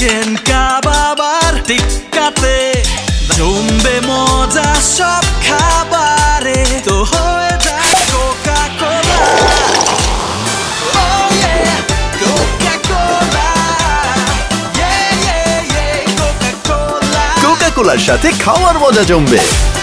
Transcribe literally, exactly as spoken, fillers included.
Chicken কাবাব আর টিক্কাতে জমবে মজা সব খাবারে তো হয়ে যায় Coca Cola Oh yeah Coca Cola Yeah yeah yeah Coca Cola Coca কোলার সাথে খাওয়ার মজা জমবে।